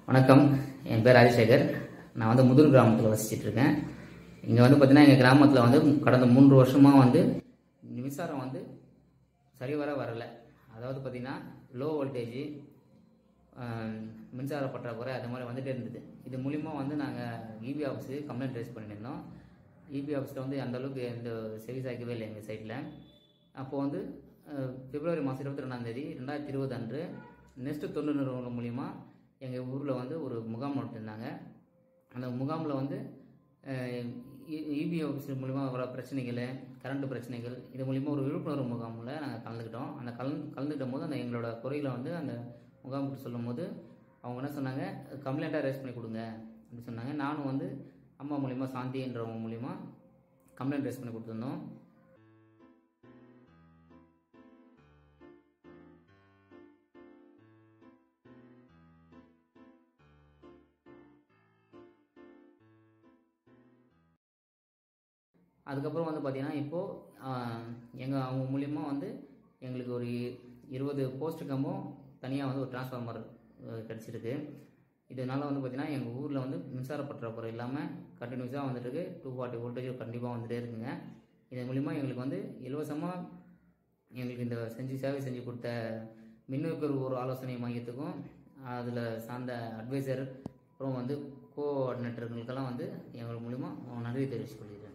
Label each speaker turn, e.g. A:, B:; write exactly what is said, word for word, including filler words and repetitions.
A: வணக்கம். என் பேர் ராஜசேகர். நான் வந்து முதுர் கிராமத்தில் வசிச்சுட்டு இருக்கேன். இங்கே வந்து பார்த்தீங்கன்னா எங்கள் கிராமத்தில் வந்து கடந்த மூன்று வருஷமாக வந்து மின்சாரம் வந்து சரிவர வரலை. அதாவது பார்த்திங்கன்னா லோ வோல்டேஜ், மின்சார பற்றாக்குறை அது மாதிரி வந்துகிட்டே இருந்தது. இது மூலிமா வந்து நாங்கள் இபி ஆஃபீஸுக்கு கம்ப்ளைண்ட் ரைஸ் பண்ணியிருந்தோம். இபி ஆஃபீஸில் வந்து அந்தளவுக்கு எந்த செவி சாய்க்கவே இல்லை எங்கள் சைட்டில். அப்போது வந்து பிப்ரவரி மாதம் இருபத்தி ரெண்டாந்தேதி ரெண்டாயிரத்தி இருபது அன்று நெஸ்ட்டு தொண்டு நிறுவனம் மூலிமா எங்கள் ஊரில் வந்து ஒரு முகாம் நடத்திருந்தாங்க. அந்த முகாமில் வந்து இபி ஆஃபீஸ் மூலிமா வர பிரச்சனைகள், கரண்ட்டு பிரச்சனைகள், இது மூலிமா ஒரு விழிப்புணர்வு முகாமில் நாங்கள் கலந்துக்கிட்டோம். அந்த கலந்து கலந்துக்கிட்ட போது அந்த எங்களோட குறைகளை வந்து அந்த முகாமுக்கு சொல்லும் போது அவங்க என்ன சொன்னாங்க, கம்ப்ளைண்ட்டாக ரைஸ் பண்ணி கொடுங்க அப்படின்னு சொன்னாங்க. நானும் வந்து அம்மா மூலிமா, சாந்தின்றவங்க மூலிமா கம்ப்ளைண்ட் ரைஸ் பண்ணி கொடுத்துருந்தோம். அதுக்கப்புறம் வந்து பார்த்திங்கன்னா இப்போது எங்கள் அவங்க மூலிமா வந்து எங்களுக்கு ஒரு இருபது போஸ்ட் கம்பம் தனியாக வந்து ஒரு டிரான்ஸ்ஃபார்மர் கிடச்சிருக்கு. இதனால் வந்து பார்த்திங்கன்னா எங்கள் ஊரில் வந்து மின்சார பற்றாக்குறை இல்லாமல் கண்டினியூஸாக வந்துட்டுருக்கு. டூ ஃபார்ட்டி வோல்டேஜ் கண்டிப்பாக வந்துகிட்டே இருக்குங்க. இதன் மூலிமா எங்களுக்கு வந்து இலவசமாக எங்களுக்கு இந்த செஞ்சு சேவை செஞ்சு கொடுத்த மின்னுக்கர் ஒரு ஆலோசனை மையத்துக்கும் அதில் சார்ந்த அட்வைசர் அப்புறம் வந்து கோஆர்டினேட்டர்களுக்கெல்லாம் வந்து எங்கள் மூலிமா நன்றி தெரிவித்துக் கொள்கிறேன்.